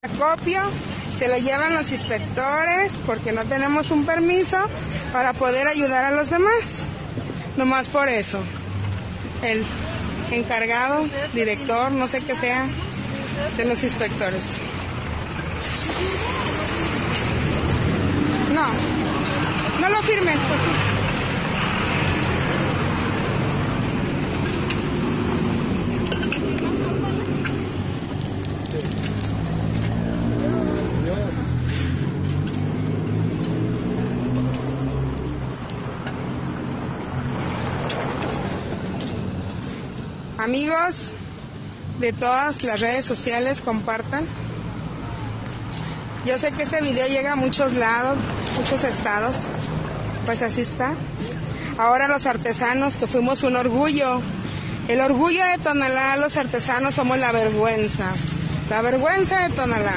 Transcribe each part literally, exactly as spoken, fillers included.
Acopio se lo llevan los inspectores porque no tenemos un permiso para poder ayudar a los demás. Nomás por eso. El encargado, director, no sé qué sea, de los inspectores. No, no lo firmes así. Amigos de todas las redes sociales, compartan. Yo sé que este video llega a muchos lados, muchos estados. Pues así está. Ahora los artesanos, que fuimos un orgullo. El orgullo de Tonalá, los artesanos somos la vergüenza. La vergüenza de Tonalá.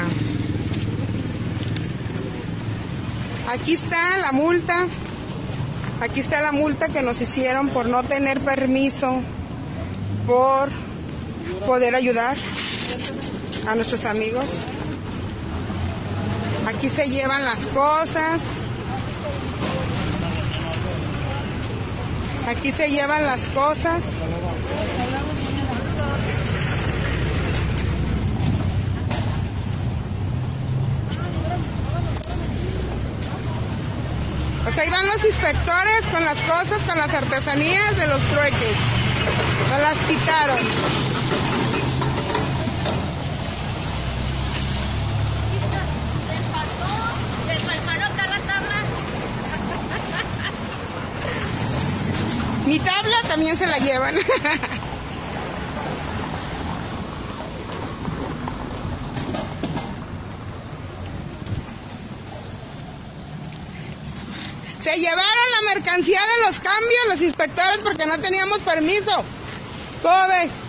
Aquí está la multa. Aquí está la multa que nos hicieron por no tener permiso, por poder ayudar a nuestros amigos. Aquí se llevan las cosas. Aquí se llevan las cosas. Pues ahí van los inspectores con las cosas, con las artesanías de los trueques. No las quitaron. Les faltó anotar la tabla. Mi tabla también se la llevan. Se llevaron la mercancía de los cambios los inspectores porque no teníamos permiso. ¿Cómo ves?